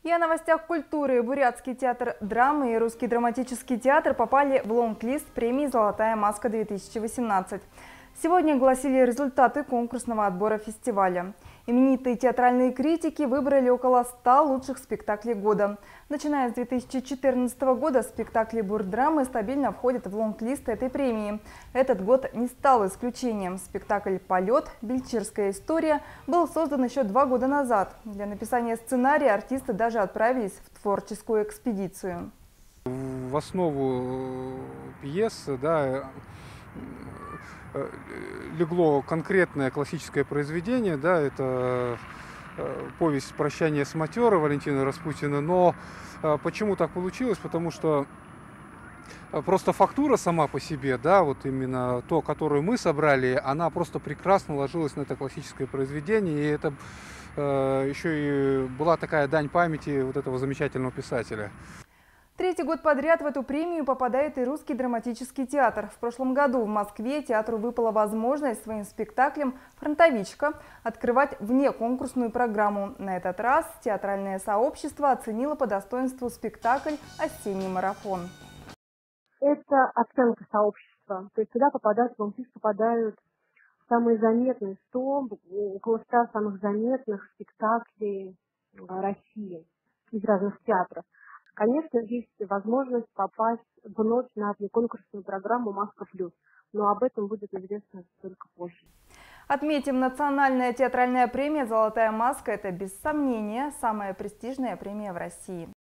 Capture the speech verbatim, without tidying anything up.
И о новостях культуры. Бурятский театр драмы и Русский драматический театр попали в лонг-лист премии «Золотая маска-две тысячи восемнадцать». Сегодня огласили результаты конкурсного отбора фестиваля. Именитые театральные критики выбрали около ста лучших спектаклей года. Начиная с две тысячи четырнадцатого года спектакли бурдрамы стабильно входят в лонг-лист этой премии. Этот год не стал исключением. Спектакль «Полет. Бельчирская история» был создан еще два года назад. Для написания сценария артисты даже отправились в творческую экспедицию. В основу пьесы, да, легло конкретное классическое произведение, да, это повесть «Прощание с матерой» Валентина Распутина. Но почему так получилось? Потому что просто фактура сама по себе, да, вот именно то, которую мы собрали, она просто прекрасно ложилась на это классическое произведение. И это э, еще и была такая дань памяти вот этого замечательного писателя. Третий год подряд в эту премию попадает и Русский драматический театр. В прошлом году в Москве театру выпала возможность своим спектаклем «Фронтовичка» открывать внеконкурсную программу. На этот раз театральное сообщество оценило по достоинству спектакль «Осенний марафон». Это оценка сообщества. То есть сюда попадают, в лонг-лист попадают самые заметные сто, около ста самых заметных спектаклей России из разных театров. Конечно, есть возможность попасть вновь на конкурсную программу «Маска плюс», но об этом будет известно только позже. Отметим, национальная театральная премия «Золотая маска» – это без сомнения самая престижная премия в России.